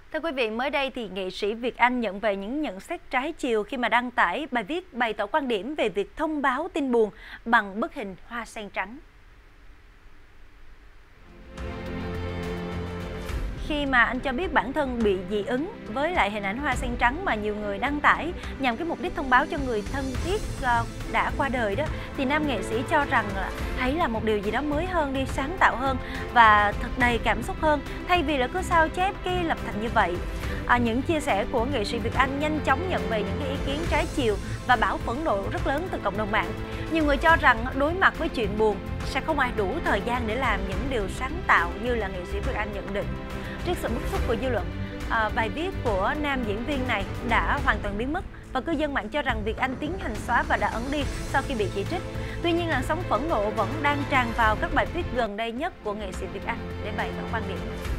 Thưa quý vị, mới đây thì nghệ sĩ Việt Anh nhận về những nhận xét trái chiều khi mà đăng tải bài viết bày tỏ quan điểm về việc thông báo tin buồn bằng bức hình hoa sen trắng. Khi mà anh cho biết bản thân bị dị ứng với lại hình ảnh hoa sen trắng mà nhiều người đăng tải nhằm cái mục đích thông báo cho người thân thiết đã qua đời đó, thì nam nghệ sĩ cho rằng là hãy làm một điều gì đó mới hơn đi, sáng tạo hơn và thật đầy cảm xúc hơn, thay vì là cứ sao chép cái lập thành như vậy. Những chia sẻ của nghệ sĩ Việt Anh nhanh chóng nhận về những cái ý kiến trái chiều và bão phẫn nộ rất lớn từ cộng đồng mạng. Nhiều người cho rằng đối mặt với chuyện buồn sẽ không ai đủ thời gian để làm những điều sáng tạo như là nghệ sĩ Việt Anh nhận định. Trước sự bức xúc của dư luận, bài viết của nam diễn viên này đã hoàn toàn biến mất và cư dân mạng cho rằng Việt Anh tiến hành xóa và đã ẩn đi sau khi bị chỉ trích. Tuy nhiên, làn sóng phẫn nộ vẫn đang tràn vào các bài viết gần đây nhất của nghệ sĩ Việt Anh để bày tỏ quan điểm.